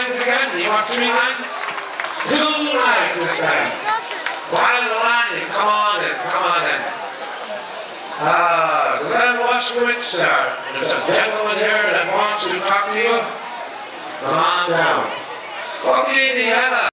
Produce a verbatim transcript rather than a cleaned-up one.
lines again? You want three lines? Two lines this time. One of the line, come on in, come on in. Uh, Glenn Waskowitz, uh, there's a gentleman here that wants to talk to you. Come on down. Okay, Deanna.